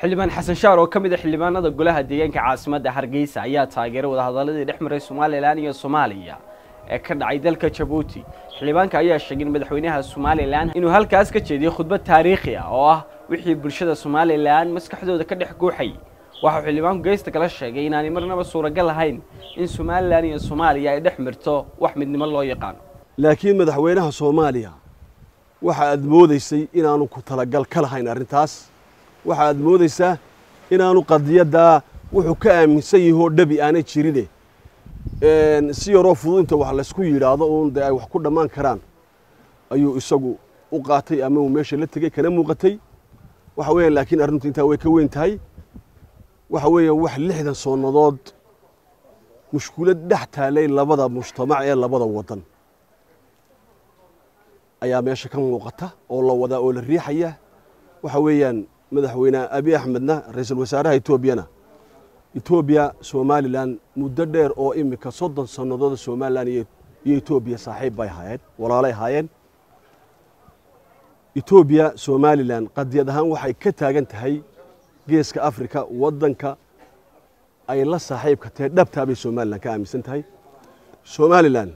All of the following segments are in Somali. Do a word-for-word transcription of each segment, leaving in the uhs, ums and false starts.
xildhibaan xasan shaar oo kamid ah xildhibaanada golaha deegaanka caasimadda Hargeysa ayaa taageeray wadahadaladii dhexmaray Soomaaliland iyo Soomaaliya ee ka dhacay dalka Djibouti. Xildhibaanka ayaa sheegay madaxweynaha Soomaaliland inuu halkaas ka jeediyo khudbad taariikhi ah oo ah wixii bulshada Soomaaliland maskaxdooda ka dhex guuxay. waxa xildhibaanku geesta kala sheegay inaanay marnaba suuragal ahayn in Soomaaliland iyo Soomaaliya ay dhex marto wax midnimo loo yaqaan. laakiin madaxweynaha Soomaaliya waxa aad moodaysay inaanu ku talagal ka lahayn arintaas. waxa aad moodaysaa inaanu qadiyada wuxuu ka aaminsan yahay dhabi aanay jirine een si yaro fududinta wax la isku yiraahdo oo ay wax ku dhamaan karaan ayuu isagu u qaatay ama uu meesha la tagay kana muuqatay. waxa weeyaan laakiin arintu inta way ka weyn tahay. waxa weeyaan wax lixdan sanadood mushkilad dhex taalay labada mujtamac ee labada wadan ayaa meesha ka muuqata oo la wada oo la riixaya. waxa weeyaan madaxweyne Abiy Ahmedna ra'iisul wasaaraha Itoobiya Itoobiya Soomaaliland muddo dheer oo imika soddon sanadood Soomaaliland iyo Itoobiya saaxiib bay hayeen walaalay hayeen. Itoobiya Soomaaliland qadiyadahan waxay ka taagan tahay geeska Afrika wadanka ay la saaxiibka tahay dhabta bay Soomaaliland ka aaminsan tahay. Soomaaliland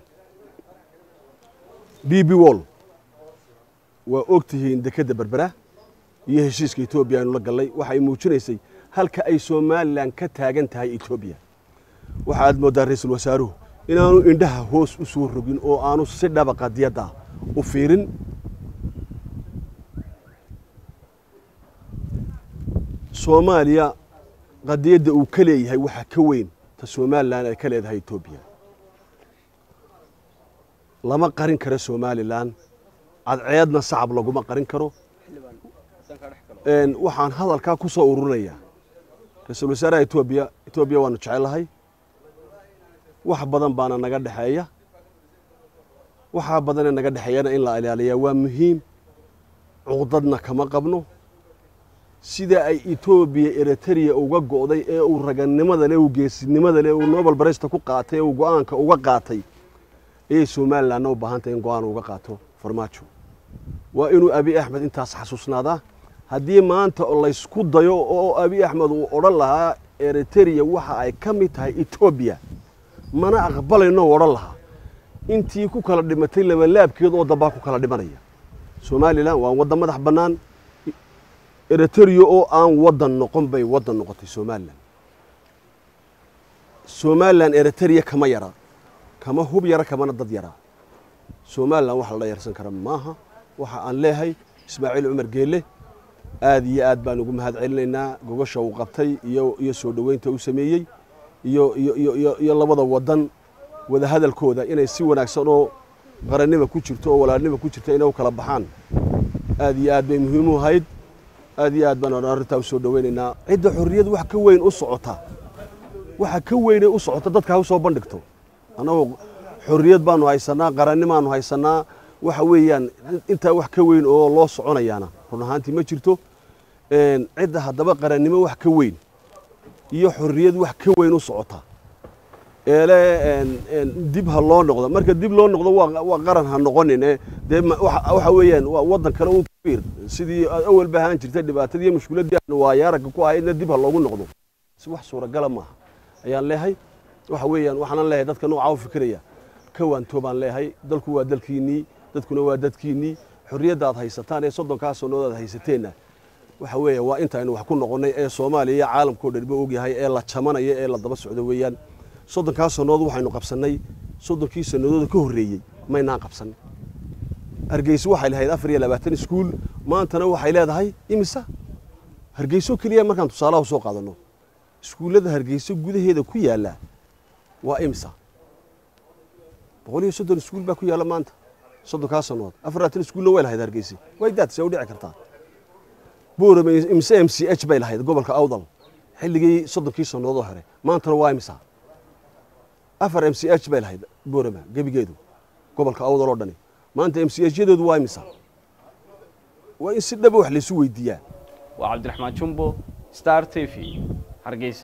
D B Wall waa ogtihiin dekada Berbera iyo heshiiska Itoobiya inuu la galay waxay muujinaysay halka ay Soomaaliland ka taagan tahay Itoobiya. waxa aad moodaa ra'iisul wasaaruhu inaanu indhaha hoos u soo rogin oo aanu si dhab qadiyada u fiirin. Soomaaliya qadiyada uu ka leeyahay waxa ka weyn ta Soomaaliland ay ka leedahay Itoobiya. lama qarin karo Soomaaliland cadceedna sacab laguma qarin karo. een waxaan hadalka ku soo ururinayaa ra'iisul wasaaraha Itoobiya Itoobiya waanu jecelahay. wax badan baana naga dhaxeeya. waxa badan ee naga dhaxeeyana in la ilaaliyo waa muhiim. cuqdadna kama qabno. sida ay Itoobiya Eritrea uga go'day ee uu raganimada leh uu geesinimada leh uu Nobel Prize ku qaatay uu go'aanka uga qaatay ee Soomaaliland u baahantay in go'aan uga qaato farmaajo. waa inuu Abiy Ahmed intaas xasuusnaada. haddii maanta la isku dayo oo Abiy Ahmed uu oran lahaa Eritrea waxa ay ka mid tahay Itoobiya mana aqbalayno oran lahaa intii ku kala dhimatay laba laabkeed oo daba ku kala dhimanaya. Soomaaliland waa wadan madax banaan. Eritrea oo aan wadan noqon bay wadan noqotay Soomaaliland. Soomaaliland Eritrea kama yara kama hub yara kama dad yara. Soomaaliland wax la yarsan kara maaha. waxa aan leeyahay Ismaaciil Umar Geelle aad iyo aad baan ugu mahad celinaynaa gogosha uu qabtay iyo iyo soo dhaweynta uu sameeyay iyo iyo iyo iyo labada wadan wada hadalkooda inay si wanaagsan oo qarannimo ku jirto oo walaalnimo ku jirto inay kala baxaan aad iyo aad bay muhiim u ahayd. aad iyo aad baan arintaa soo dhaweynaynaa. cidda xorriyad wax ka weyn u socota waxa ka weyn u socota dadka u soo bandhigto. anagoo xorriyad baanu haysanaa qarannimo aanu haysanaa waxa weeyaan inta wax ka weyn oo loo soconayaana run ahaantii ma jirto. een cidda hadaba qarannimo wax ka weyn iyo xorriyad wax ka weyn u socota eele een dib ha loo noqdo. marka dib loo noqdo waa qaran ha noqonin ee waxa weeyaan waa wadan kale uu fiir sidii awal baahan jirtay dhibaatadii iyo mushkiladii waa yaaraga ku ahaydna dib ha loogu noqdo si wax suuragal ma aha ayaan leeyahay. waxa weeyaan waxaan leeyahay dadka nooca u fikiraya ka waantoobaan leeyahay. dalku waa dalkiinii dadkuna waa dadkiinii. xorriyadda aad haysataan ee soddon ka sanadood haysateena waxa weeye waa inta aynu wax ku noqonay ee Soomaaliya iyo caalamka oo dhanba og yahay ee la jamanayo ee la daba socdo weeyaan. soddon ka sanadood waxaynu qabsanay soddon kii sanadood ka horreeyay maynaan qabsan. Hargeysa waxay lahayd afar iyo labaatan iskuul maantana waxay leedahay imisa. Hargeysa kaliya markaan tusaalaha soo qaadano iskuulada Hargeysa gudaheeda ku yaala waa imisa. boqol iyo soddon iskuul baa ku yaala maanta soddon ka sanadood afar iyo labaatan iskuulna way lahayd Hargeysa way daad soo dhici kartaa. Boorama imisa M C H bay lahayd gobolka Awdal xilligii soddon kii sanadood hore maantana waa imisa. afar M C H bay lahayd Boorama gabigeedu gobolka Awdal oo dhan maanta M C H-yadu waa imisa. waa in si dhab wax la isu weydiiyaa. waa Cabdiraxmaan Jumbo Star T V Hargeysa.